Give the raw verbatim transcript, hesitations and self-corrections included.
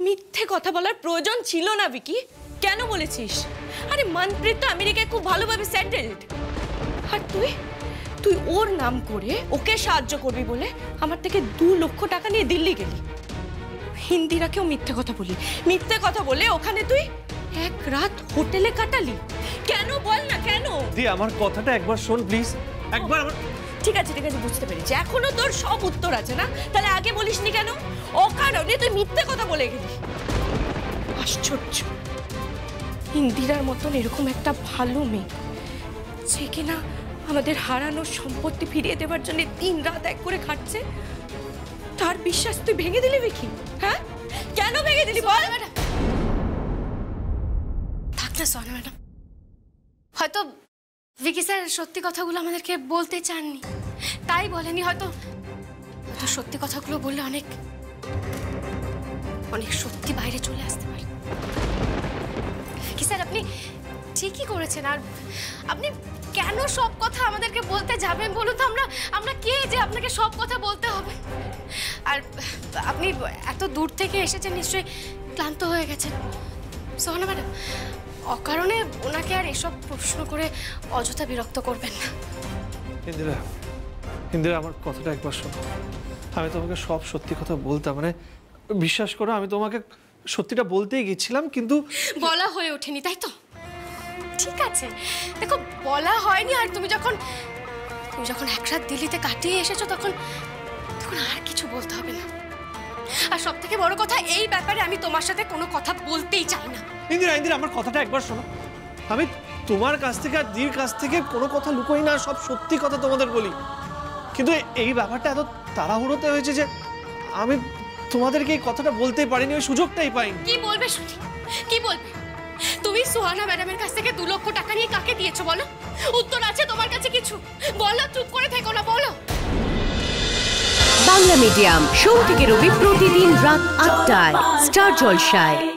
মিথ্যে কথা বলার প্রয়োজন ছিল না বিকি। কেন বলেছিস? আরে মনপ্রীত তো আমেরিকায় খুব ভালোভাবে সেটেলড, আর তুই তুই ওর নাম করে ওকে সাহায্য করবি বলে আমার থেকে দু লক্ষ টাকা নিয়ে দিল্লি গেলি। হিন্দিরাকেও মিথ্যে কথা বলি, মিথ্যে কথা বলে ওখানে তুই এক রাত হোটেলে কাটালি। কেন বল না কেন? দি আমার কথাটা একবার শোন প্লিজ, একবার আমার। ঠিক আছে ঠিক আছে বুঝতে পেরেছি, এখনো তোর সব উত্তর আছে না? তাহলে আগে বলিসনি কেন? অকারণে তুই মিথ্যে কথা বলে গেলি। আশ্চর্য, ইন্দিরার মতন এরকম একটা ভালো মেয়ে যে কিনা আমাদের হারানো সম্পত্তি ফিরিয়ে দেওয়ার জন্য দিন রাত এক করে খাটছে, তার বিশ্বাস তুই ভেঙে দিলি বিকি? হ্যাঁ কেন ভেঙে দিলি বল? থাক না সোনা ম্যাডাম, হয়তো ভিকি স্যার সত্যি কথাগুলো আমাদেরকে বলতে চাননি, তাই বলেনি। হয়তো হয়তো সত্যি কথাগুলো বললে অনেক অনেক সত্যি বাইরে চলে আসতে পারে। ভিকি স্যার আপনি ঠিকই করেছেন। আর আপনি কেন সব কথা আমাদেরকে বলতে যাবেন বলুন তো? আমরা আমরা কে যে আপনাকে সব কথা বলতে হবে? আর আপনি এত দূর থেকে এসেছেন, নিশ্চয়ই ক্লান্ত হয়ে গেছেন। সোহানা ম্যাডাম, অকারণে ওনাকে আর এসব প্রশ্ন করে অযথা বিরক্ত করবেন না। ইন্দিরা, ইন্দিরা আমার কথাটা একবার শোনো। আমি তোমাকে সব সত্যি কথা বলতাম, মানে বিশ্বাস করো আমি তোমাকে সত্যিটা বলতেই গেছিলাম, কিন্তু বলা হয়ে ওঠেনি, তাই তো? ঠিক আছে, দেখো বলা হয়নি। আর তুমি যখন তুমি যখন এক রাত দিল্লিতে কাটিয়ে এসেছো, তখন তখন আর কিছু বলতে হবে না। আর সব থেকে বড় কথা, এই ব্যাপারে আমি তোমার সাথে কোনো কথা বলতেই চাই না। ইন্দিরা, ইন্দিরা আমার কথাটা একবার শোনো। আমি তোমার কাছ থেকে আর দির কাছ থেকে কোনো কথা লুকোই না, সব সত্যি কথা তোমাদের বলি। কিন্তু এই ব্যাপারটা এত তাড়াহুড়োতে হয়েছে যে আমি তোমাদেরকে এই কথাটা বলতেই পারিনি, ওই সুযোগটাই পাইনি। কি বলবে শুনি, কি বলবে? তুমি সোহানা ম্যাডামের কাছ থেকে দু লক্ষ টাকা নিয়ে কাকে দিয়েছো বলো? উত্তর আছে তোমার কাছে কিছু? বলো, চুপ করে থেকো না, বলো। বাংলা মিডিয়াম সোম থেকে রবি প্রতিদিন রাত আটটায় স্টার জলসায়।